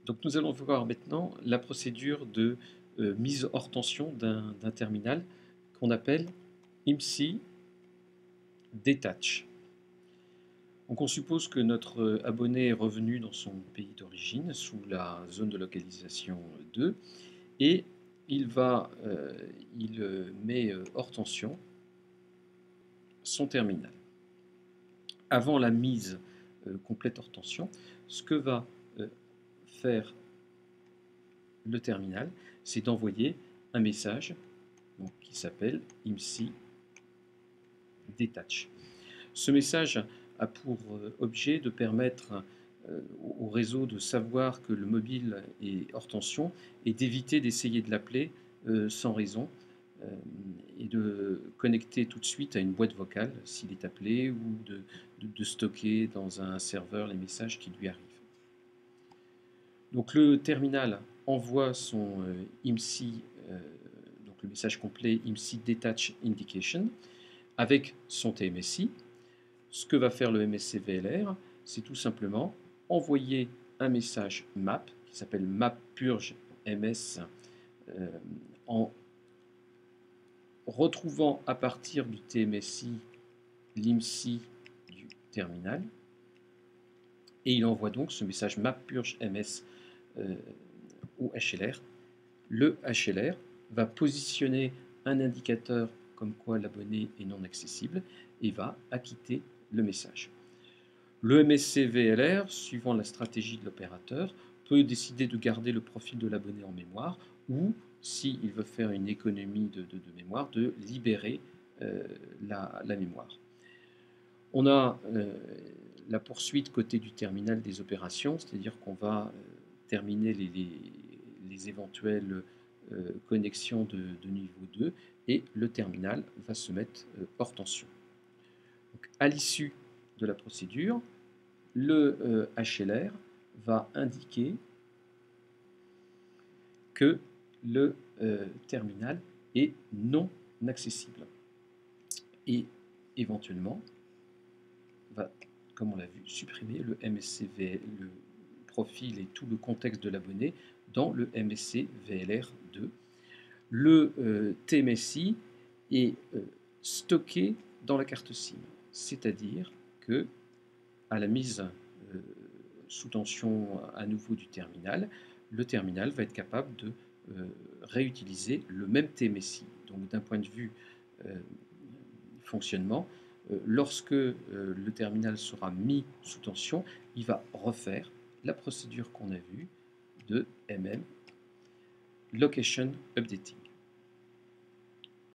Donc nous allons voir maintenant la procédure de mise hors tension d'un terminal qu'on appelle IMSI Detach. Donc on suppose que notre abonné est revenu dans son pays d'origine sous la zone de localisation 2 et il met hors tension son terminal. Avant la mise complète hors tension, ce que va faire le terminal, c'est d'envoyer un message qui s'appelle IMSI Detach. Ce message a pour objet de permettre au réseau de savoir que le mobile est hors tension et d'éviter d'essayer de l'appeler sans raison et de connecter tout de suite à une boîte vocale s'il est appelé ou de stocker dans un serveur les messages qui lui arrivent. Donc le terminal envoie son IMSI, donc le message complet IMSI Detach Indication avec son TMSI. Ce que va faire le MSC VLR, c'est tout simplement envoyer un message map qui s'appelle map purge ms en retrouvant à partir du TMSI l'IMSI du terminal et il envoie donc ce message map purge ms au HLR. Le HLR va positionner un indicateur comme quoi l'abonné est non accessible et va acquitter le message. Le MSC VLR, suivant la stratégie de l'opérateur, peut décider de garder le profil de l'abonné en mémoire ou, s'il veut faire une économie de mémoire, de libérer la mémoire. On a la poursuite côté du terminal des opérations, c'est-à-dire qu'on va terminer les éventuelles connexions de niveau 2 et le terminal va se mettre hors tension. Donc, à l'issue de la procédure, le HLR va indiquer que le terminal est non accessible et éventuellement va, comme on l'a vu, supprimer le MSC, le profil et tout le contexte de l'abonné dans le MSC VLR2. Le TMSI est stocké dans la carte SIM, c'est-à-dire que à la mise sous tension à nouveau du terminal, le terminal va être capable de réutiliser le même TMSI. Donc d'un point de vue fonctionnement, lorsque le terminal sera mis sous tension, il va refaire la procédure qu'on a vue de MM Location Updating.